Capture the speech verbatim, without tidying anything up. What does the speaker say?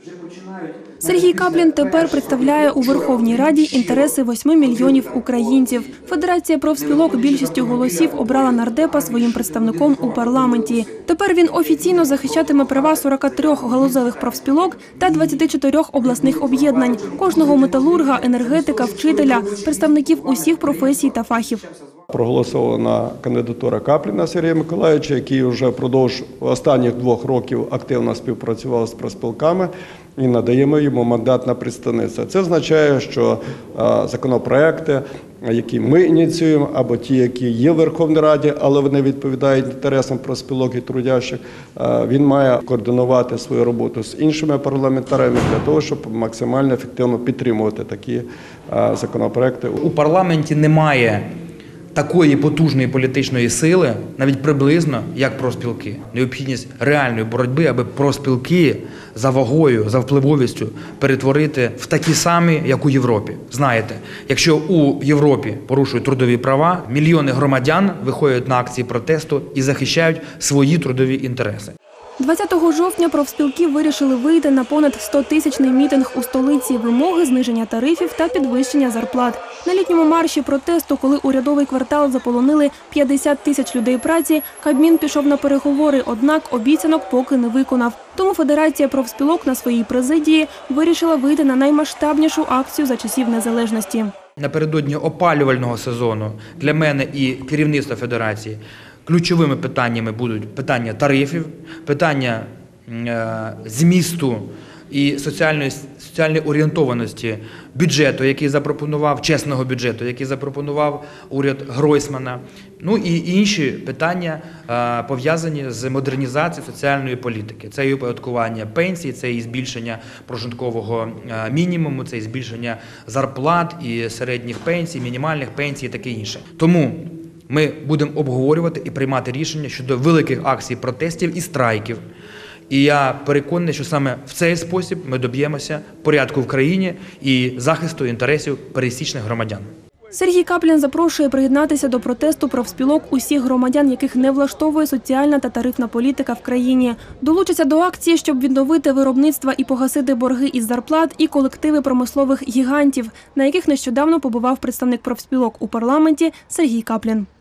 Сергій Каплін тепер представляє у Верховній Раді інтереси восьми мільйонів українців. Федерація профспілок більшістю голосів обрала нардепа своїм представником у парламенті. Тепер він офіційно захищатиме права сорока трьох галузевих профспілок та двадцяти чотирьох обласних об'єднань, кожного металурга, енергетика, вчителя, представників усіх професій та фахів. Проголосована кандидатура Капліна Сергія Миколайовича, який вже впродовж останніх двох років активно співпрацював з профспілками, і надаємо йому мандат на представництво. Це означає, що законопроекти, які ми ініціюємо, або ті, які є в Верховній Раді, але вони відповідають інтересам профспілок і трудящих, він має координувати свою роботу з іншими парламентарями для того, щоб максимально ефективно підтримувати такі законопроекти. У парламенті немає такої потужної політичної сили, навіть приблизно, як профспілки. Необхідність реальної боротьби, аби профспілки за вагою, за впливовістю перетворити в такі самі, як у Європі. Знаєте, якщо у Європі порушують трудові права, мільйони громадян виходять на акції протесту і захищають свої трудові інтереси. двадцятого жовтня профспілки вирішили вийти на понад стотисячний мітинг у столиці, вимоги зниження тарифів та підвищення зарплат. На літньому марші протесту, коли урядовий квартал заполонили п'ятдесят тисяч людей праці, Кабмін пішов на переговори, однак обіцянок поки не виконав. Тому Федерація профспілок на своїй президії вирішила вийти на наймасштабнішу акцію за часів незалежності. Напередодні опалювального сезону для мене і керівництва Федерації ключовими питаннями будуть питання тарифів, питання змісту і соціальної, соціальної орієнтованості бюджету, який запропонував, чесного бюджету, який запропонував уряд Гройсмана, ну і інші питання, пов'язані з модернізацією соціальної політики. Це і оподаткування пенсій, це і збільшення прожиткового мінімуму, це і збільшення зарплат і середніх пенсій, мінімальних пенсій і таке інше. Тому ми будемо обговорювати і приймати рішення щодо великих акцій протестів і страйків. І я переконаний, що саме в цей спосіб ми доб'ємося порядку в країні і захисту інтересів пересічних громадян. Сергій Каплін запрошує приєднатися до протесту профспілок усіх громадян, яких не влаштовує соціальна та тарифна політика в країні. Долучаться до акції, щоб відновити виробництва і погасити борги із зарплат, і колективи промислових гігантів, на яких нещодавно побував представник профспілок у парламенті Сергій Каплін.